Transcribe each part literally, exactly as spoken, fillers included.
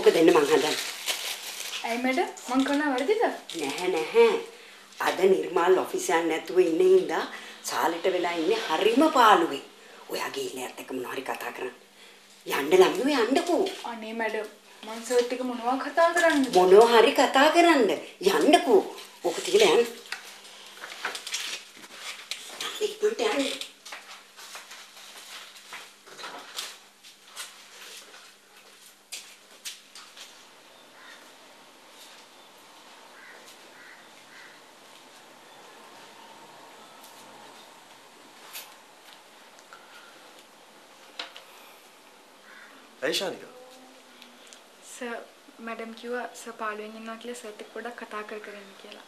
මොකද එන්න මං හදන්නේ. ඇයි මැඩම් මං කරන වරදිද? නැහැ නැහැ. අද නිර්මාල් ඔෆිස් යන්න නැතුව ඉන්නේ ඉඳා සාලෙට වෙලා ඉන්නේ හරිම පාළුවේ. ඔයා ගිහිල්ලා එක්ක මොනවා හරි කතා කරන්න. යන්න ළඟිව යන්නකෝ. අනේ මැඩම් මං සර්ට් එක මොනවා කතා කරන්නද? මොනවා හරි කතා කරන්න. යන්නකෝ. ඔක තියලා යන්න. ඉක්මනට යන්න. Shanika. Sir, madam කිව්වා සර් පාළුවෙන් ඉන්නවා කියලා සර්ට් එක පොඩ්ඩක් කතා කර කර ඉන්න කියලා.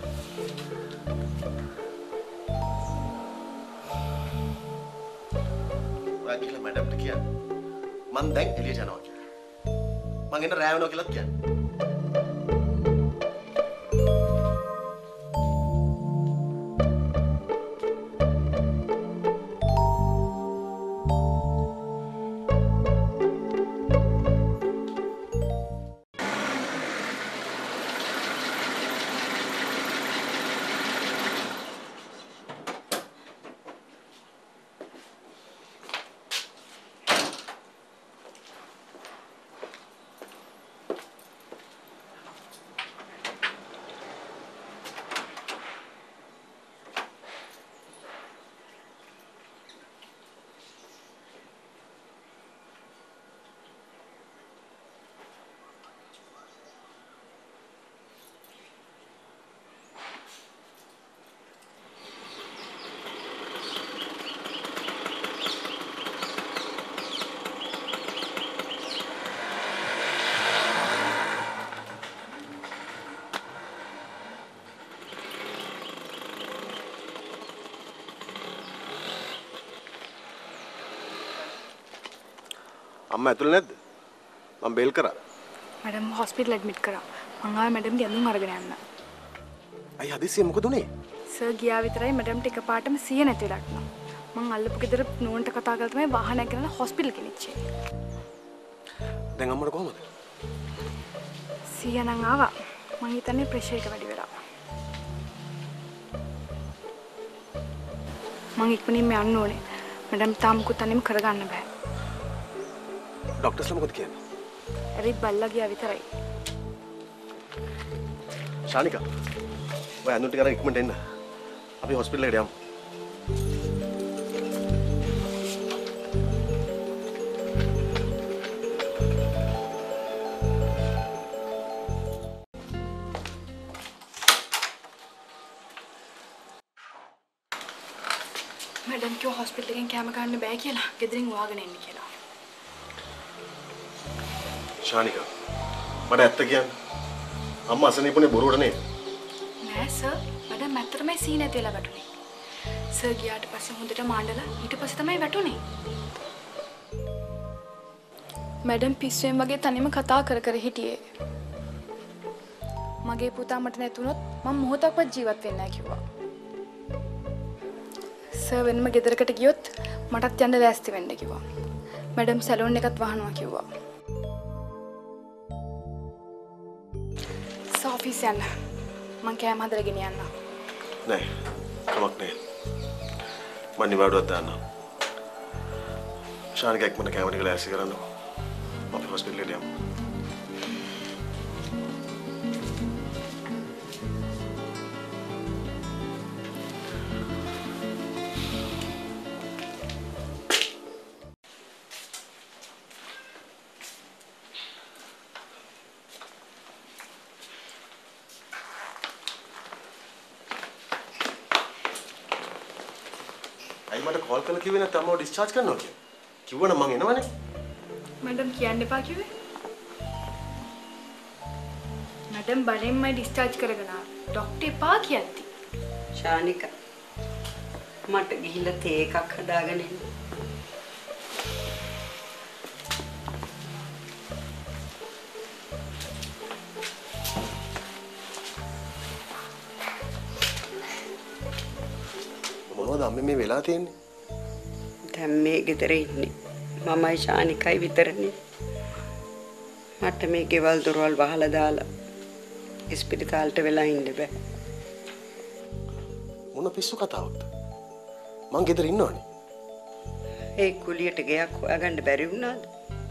ඔයා කියලා මැඩම්ට කියන්න. මං දැන් එළියට යනවා කියලා. මං එන්න රෑ වෙනවා කියලාත් කියන්න. අම්මා ඇතුළේ නැද්ද? මම බේල් කරා. මැඩම් හොස්පිටල් ඇඩ්මිට් කරා. මං ආවේ මැඩම්ගේ ඇඳුම් අරගෙන යන්න. අයි හදිස්සිය මොකද උනේ? සර් ගියා විතරයි මැඩම්ට එකපාරටම සිය නැති වෙලා ගියා. මං අල්ලපු ගෙදර නෝන්ට කතා කරලා තමයි වාහනයක් ගෙනලා හොස්පිටල් ගෙනිච්චේ. දැන් අම්මට කොහමද? සිය නම් ආවා. මං හිතන්නේ ප්‍රෙෂර් එක වැඩි වෙලා. මං ඉක්මනින්ම යන්න ඕනේ. මැඩම් තාම මුකුත් අනිම කරගන්න බෑ. ડોක්ටර්ස්ලා මොකද කියන්නේ? ඇවිත් බල්ලා ගියා විතරයි. ශානිකා. ඔය අඳුන් ටික අරන් ඉක්මනට එන්න. අපි හොස්පිටල් එකට යමු. මැඩම් කිව්වා හොස්පිටල් එකෙන් කැම ගන්න බෑ කියලා. ගෙදරින් වාගෙන එන්න කියලා. ශානිකා මට ඇත්ත කියන්න. අම්මා අසනීපුනේ බොරුවට නේද? නෑ සර්. මඩම් ඇත්තටමයි සී නැති වෙලා වැටුනේ. සර් ගියාට පස්සේ හොඳට මාඬලා ඊට පස්සේ තමයි වැටුනේ. මැඩම් පිස්සුවෙන් වගේ තනියම කතා කර කර හිටියේ. මගේ පුතා මට නැතුනොත් මම මොහොතක්වත් ජීවත් වෙන්නේ නැහැ කිව්වා. සර් වෙනම ගෙදරකට ගියොත් මටත් යන්න ලෑස්ති වෙන්න කිව්වා. මැඩම් සැලූන් එකත් වහනවා කිව්වා. ऑफिस යන්න. මං කෑම හදලා ගෙනියන්න. නෑ. කමක් නෑ. මම නිවාඩුවක් දාන්නම්. ශානිකා එක්මන කෑම ටික ලෑස්ති කරන්නකො. අපි හොස්පිටල් එකට යමු. මට කෝල් කරලා කිව්වේ නැත්නම් අම්මව ඩිස්චාර්ජ් කරනවා කියලා. කිව්වනම් මං එනවනේ. මැඩම් කියන්න එපා කිව්වේ. මැඩම් බලෙන්මයි ඩිස්චාර්ජ් කරගෙන ආ. ડોක්ටර් එපා කියද්දි. ශානිකා මට ගිහිල්ලා තේ එකක් හදාගෙන එන්න. මොනවද අම්මේ මේ වෙලා තියෙන්නේ? දැන් මේ ගෙදර ඉන්නේ මමයි ශානිකයි විතරනේ. මට මේ ගෙවල් දොරවල් වහලා දාලා ඉස්පිරිතාලට වෙලා ඉන්න බෑ. මොන පිස්සු කතාවක්ද? මං ගෙදර ඉන්නවනේ. ඒ කුලියට ගයක් හොයාගන්න බැරි වුණාද?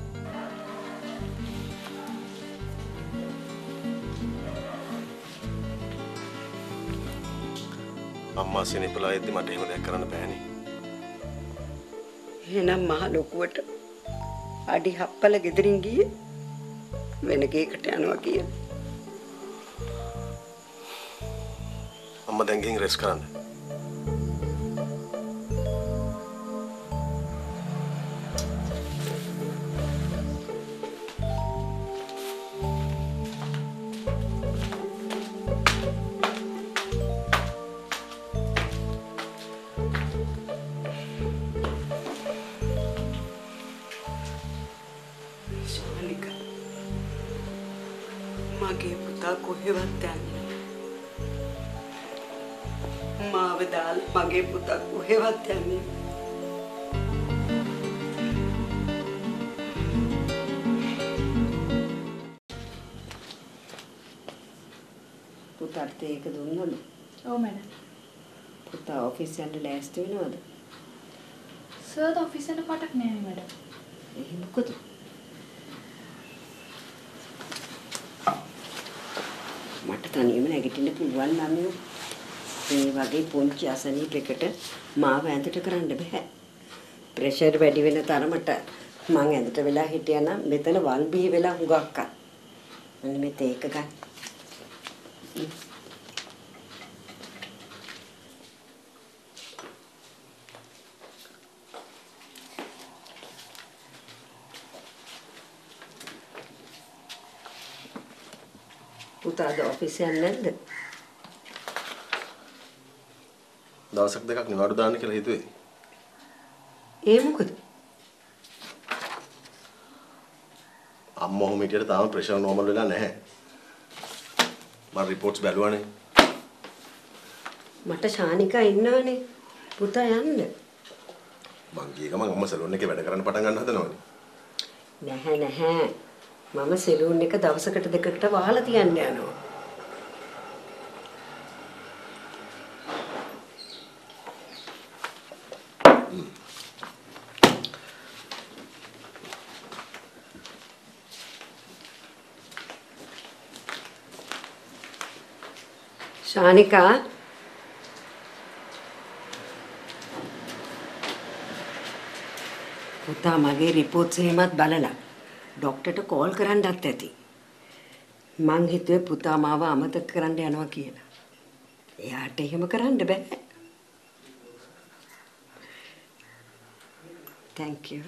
අම්මා සෙනෙපලා එද්දි මට එහෙම දෙයක් කරන්න බෑනේ. එහෙනම් මහ ලොකුවට අඩි හප්පල ගෙදරින් ගියේ වෙන ගේකට යනවා කියලා. අම්මා දැන් ගිහින් රෙස්ට් කරන්න. මගේ පුතා කොහෙවත් යන්නේ මාව දාලා මගේ පුතා කොහෙවත් යන්නේ පුතාට ඒක දුන්නොත් ඔව් මැඩම් පුතා ඔෆිස් යන්න ලෑස්ති වෙනවද සර් ඔෆිස් යන පාටක් නෑ මැඩම් එහෙම මොකද මට තනියම නැගිටින්න පුළුවන් නම් මේ වගේ පොන්චි අසනීපයකට මාව ඇඳට කරන්න බෑ. ප්‍රෙෂර් වැඩි වෙන තරමට මං ඇඳට වෙලා හිටියා නම් මෙතන වල් බිහි වෙලා හුඟක් අත්. අන්න මේ තේක ගන්න. පුතාද ඔෆිස් යන්නේ නැද්ද? දවසක් දෙකක් නිවාඩු දාන්න කියලා හිතුවේ. ඒ මොකද? අම්මා ඔහොම හිටියට තාම ප්‍රෙෂර් නෝමල් වෙලා නැහැ. මම රිපෝට්ස් බැලුවානේ. මට ශානිකා ඉන්නවනේ. පුතා යන්න. මං ගිය ගමන් අම්මා සැලූන් එකේ වැඩ කරන්න පටන් ගන්න හදනවනේ. නැහැ නැහැ. මම සෙලූන් එක දවසකට දෙකකට වහලා තියන්න යනවා. ශානිකා පුතා මගේ රිපෝට්ස් එහෙමත් බලලා ડોක්ටර්ට කෝල් කරන්නත් ඇති. මං හිතුවේ පුතා මාව අමතක කරන්න යනවා කියලා. එයාට එහෙම කරන්න බෑ. Thank you.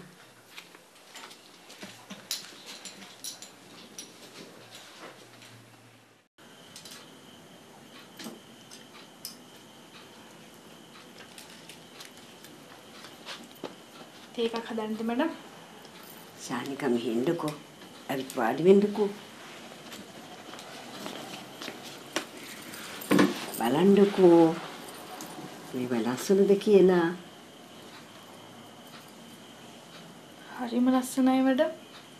තේ එකක් හදන්නද මැඩම්? ශානිකා මෙහෙන්නකෝ. අවිත් වාඩි වෙන්නකෝ. බලන්නකෝ. මේ ලස්සනද කියලා. හරිම ලස්සනයි මැඩම්.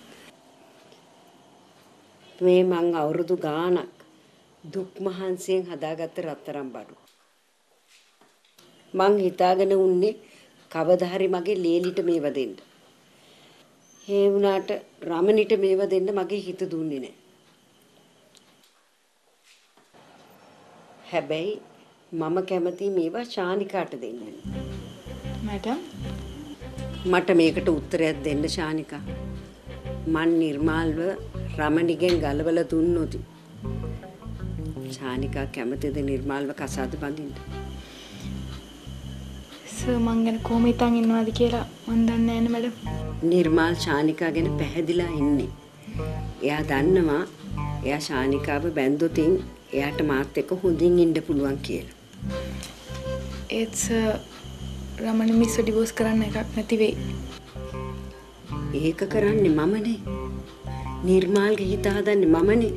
මේ මං අවුරුදු ගාණක් දුක් මහන්සියෙන් හදාගත්ත රත්තරන් බඩු. මං හිතාගෙන උන්නේ කවදා හරි මගේ ලේලිට මේව දෙන්න. ඒ වුණාට රමණිට මේව දෙන්න මගේ හිත දුන්නේ නැහැ. හැබැයි මම කැමති මේවා ශානිකාට දෙන්න. මැඩම් මට මේකට උත්තරයක් දෙන්න ශානිකා. මන් නිර්මාල්ව රමණිගෙන් ගලවලා දුන්නොත් ශානිකා කැමතිද නිර්මාල්ව කසාද බඳින්න? සර් මං ගැන කොහොම හිතන් ඉන්නවද කියලා මන් දන්නේ නැහැ මැඩම්. නිර්මාල් ශානිකා ගැන පැහැදිලා ඉන්නේ. එයා දන්නවා එයා ශානිකාව බැන්දොතින් එයාට මාත් එක්ක හොඳින් ඉන්න පුළුවන් කියලා. ඒත් සර් රමණ මිස් ඩිවෝස් කරන්න එකක් නැති වෙයි. ඒක කරන්නේ මමනේ. නිර්මාල්ගේ හිත හදන්නේ මමනේ.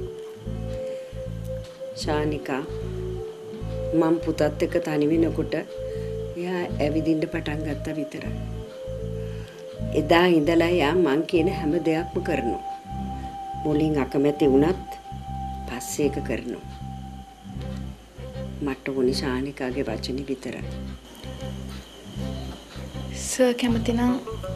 ශානිකා මම පුතත් එක්ක තනි වෙනකොට එයා ඇවිදින්න පටන් ගත්තා විතරයි. එදා ඉඳලා යා මං කියන හැම දෙයක්ම කරනවා. මුලින් අකමැති වුණත් පස්සේ ඒක කරනවා. මට ඕනි ශානිකාගේ වචනේ විතරයි. සර් කැමති නම්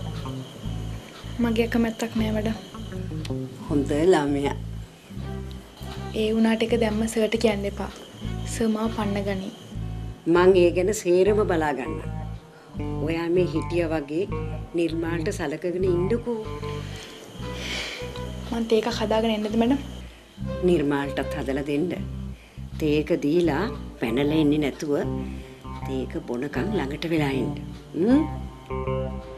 මගේ කැමැත්තක් නෑ වැඩ. හොඳ ළමයා. ඒ වුණාට එක දැම්ම සර්ට කියන්න එපා. සර් මාව පන්න ගනී. මං ඒ ගැන සේරම බලා ගන්න. ඔයා මේ හිටියා වගේ නිර්මාල්ට සලකගෙන ඉන්නකෝ. මං තේක හදාගෙන එන්නද මැඩම්? නිර්මාල්ටත් හදලා දෙන්න. තේක දීලා පැනලා එන්නේ නැතුව තේක බොනකන් ළඟට වෙලා ඉන්න. හ්ම්